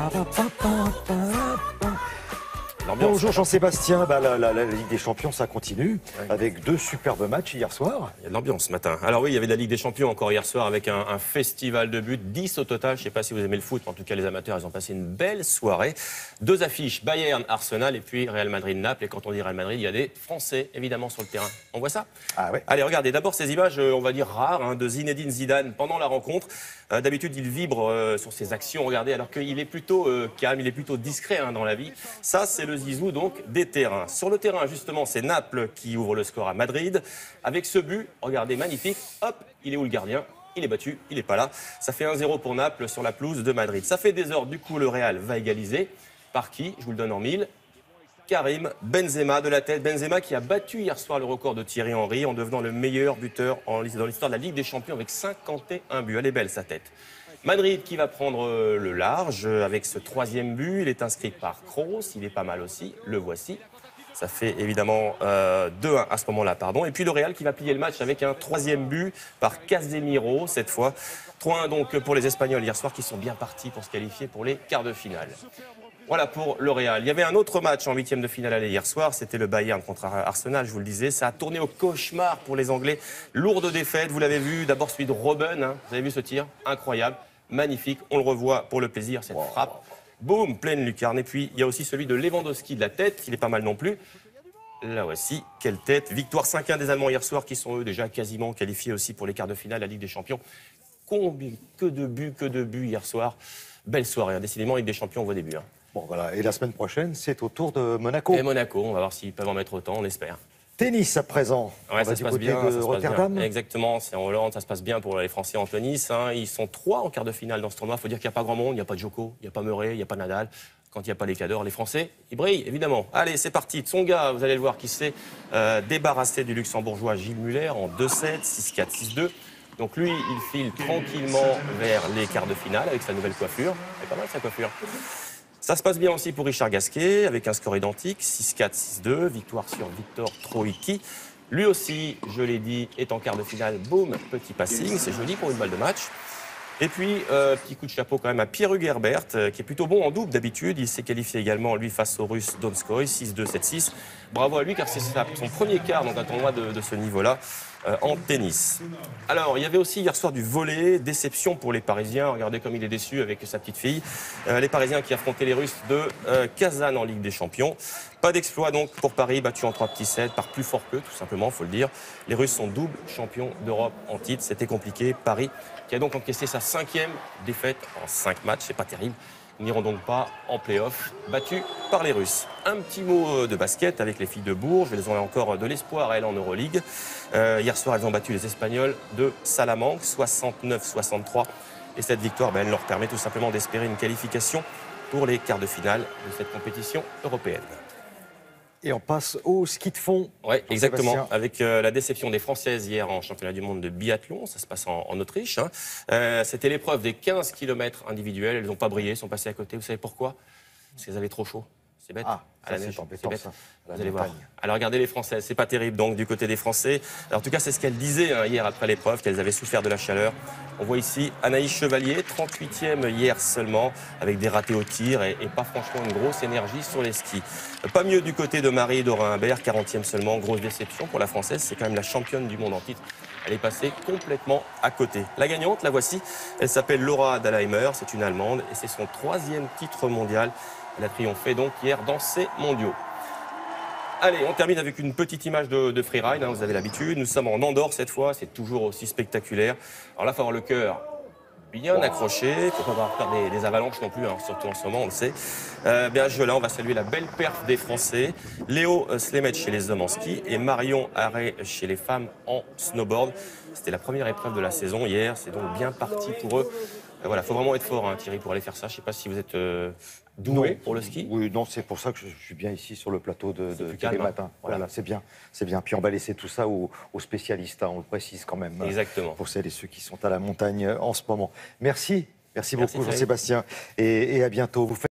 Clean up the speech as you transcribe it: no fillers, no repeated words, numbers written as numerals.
Bonjour Jean-Sébastien, la Ligue des Champions ça continue avec deux superbes matchs hier soir. Il y a de l'ambiance ce matin. Alors oui, il y avait de la Ligue des Champions encore hier soir avec un festival de buts, 10 au total. Je ne sais pas si vous aimez le foot, mais en tout cas les amateurs, ils ont passé une belle soirée. Deux affiches, Bayern, Arsenal et puis Real Madrid-Naples. Et quand on dit Real Madrid, il y a des Français évidemment sur le terrain. On voit ça? Ah ouais. Allez, regardez, d'abord ces images, on va dire rares, de Zinedine Zidane pendant la rencontre. D'habitude, il vibre sur ses actions, regardez, alors qu'il est plutôt calme, il est plutôt discret dans la vie. Ça, c'est le zizou donc des terrains. Sur le terrain, justement, c'est Naples qui ouvre le score à Madrid. Avec ce but, regardez, magnifique, hop, il est où le gardien? Il est battu, il n'est pas là. Ça fait 1-0 pour Naples sur la pelouse de Madrid. Ça fait désordre, du coup, le Real va égaliser. Par qui? Je vous le donne en mille. Karim Benzema de la tête. Benzema qui a battu hier soir le record de Thierry Henry en devenant le meilleur buteur dans l'histoire de la Ligue des Champions avec 51 buts. Elle est belle sa tête. Madrid qui va prendre le large avec ce troisième but. Il est inscrit par Kroos. Il est pas mal aussi. Le voici. Ça fait évidemment 2-1 à ce moment-là, pardon. Et puis le Real qui va plier le match avec un troisième but par Casemiro cette fois. 3-1 donc pour les Espagnols hier soir qui sont bien partis pour se qualifier pour les quarts de finale. Voilà pour le Real. Il y avait un autre match en huitième de finale aller hier soir. C'était le Bayern contre Arsenal, je vous le disais. Ça a tourné au cauchemar pour les Anglais. Lourde défaite, vous l'avez vu. D'abord celui de Robben. Vous avez vu ce tir? Incroyable, magnifique. On le revoit pour le plaisir, cette frappe. Boum, pleine lucarne. Et puis il y a aussi celui de Lewandowski de la tête. Il est pas mal non plus. Là voici, quelle tête. Victoire 5-1 des Allemands hier soir qui sont eux déjà quasiment qualifiés aussi pour les quarts de finale, la Ligue des Champions. Combien, que de buts hier soir. Belle soirée, décidément, Ligue des Champions, on voit des buts. Bon voilà, et la semaine prochaine, c'est au tour de Monaco. Et Monaco, on va voir s'ils peuvent en mettre autant, on espère. Tennis à présent. Ouais, ça se passe bien, de Rotterdam. Exactement, c'est en Hollande, ça se passe bien pour les Français en tennis. Ils sont 3 en quart de finale dans ce tournoi. Il faut dire qu'il n'y a pas grand monde, il n'y a pas de Djoko, il n'y a pas Murray, il n'y a pas Nadal. Quand il n'y a pas les cadors, les Français, ils brillent, évidemment. Allez, c'est parti. Tsonga, vous allez le voir, qui s'est débarrassé du luxembourgeois Gilles Muller en 2-7, 6-4, 6-2. Donc lui, il file tranquillement vers les quarts de finale avec sa nouvelle coiffure. C'est pas mal sa coiffure. Ça se passe bien aussi pour Richard Gasquet, avec un score identique, 6-4, 6-2, victoire sur Victor Troicki. Lui aussi, je l'ai dit, est en quart de finale, boum, petit passing, c'est joli pour une balle de match. Et puis, petit coup de chapeau quand même à Pierre-Hugues Herbert, qui est plutôt bon en double d'habitude. Il s'est qualifié également, lui, face au Russe Donskoy, 6-2, 7-6. Bravo à lui, car c'est son premier quart dans un tournoi de ce niveau-là en tennis. Alors, il y avait aussi hier soir du volley, déception pour les Parisiens. Regardez comme il est déçu avec sa petite fille. Les Parisiens qui affrontaient les Russes de Kazan en Ligue des Champions. Pas d'exploit donc pour Paris, battu en 3 petits sets, par plus fort qu'eux, tout simplement, il faut le dire. Les Russes sont double champions d'Europe en titre, c'était compliqué. Paris, qui a donc encaissé sa 5e défaite en 5 matchs, c'est pas terrible. Ils n'iront donc pas en play-off, battus par les Russes. Un petit mot de basket avec les filles de Bourges. Elles ont encore de l'espoir, elles, en Euroleague. Hier soir, elles ont battu les Espagnols de Salamanque, 69-63. Et cette victoire, elle leur permet tout simplement d'espérer une qualification pour les quarts de finale de cette compétition européenne. Et on passe au ski de fond. Oui, exactement. Avec la déception des Françaises hier en championnat du monde de biathlon. Ça se passe en Autriche. C'était l'épreuve des 15 km individuels. Elles n'ont pas brillé, sont passées à côté. Vous savez pourquoi? Parce qu'elles avaient trop chaud. C'est bête. Ah, à la neige, c'est bête. Ça. Vous allez voir. Alors regardez les Françaises, c'est pas terrible donc du côté des Français. Alors, en tout cas, c'est ce qu'elles disaient hier après l'épreuve, qu'elles avaient souffert de la chaleur. On voit ici Anaïs Chevalier, 38e hier seulement, avec des ratés au tir et pas franchement une grosse énergie sur les skis. Pas mieux du côté de Marie Dorin-Imbert, 40e seulement, grosse déception pour la Française. C'est quand même la championne du monde en titre. Elle est passée complètement à côté. La gagnante, la voici, elle s'appelle Laura Dahlheimer, c'est une Allemande et c'est son 3e titre mondial. Elle a triomphé donc hier dans ces mondiaux. Allez, on termine avec une petite image de freeride, vous avez l'habitude. Nous sommes en Andorre cette fois, c'est toujours aussi spectaculaire. Alors là, il faut avoir le cœur bien accroché, il ne faut pas avoir peur des avalanches non plus, surtout en ce moment, on le sait. Bien, là, on va saluer la belle perf des Français. Léo Slemet chez les hommes en ski et Marion Haré chez les femmes en snowboard. C'était la première épreuve de la saison hier, c'est donc bien parti pour eux. Voilà, il faut vraiment être fort, Thierry, pour aller faire ça. Je ne sais pas si vous êtes doué pour le ski. Oui, non, c'est pour ça que je suis bien ici sur le plateau de tous les matins. Voilà, c'est bien, c'est bien. Puis on va laisser tout ça aux spécialistes, on le précise quand même. Exactement. Pour celles et ceux qui sont à la montagne en ce moment. Merci beaucoup Jean-Sébastien, et à bientôt.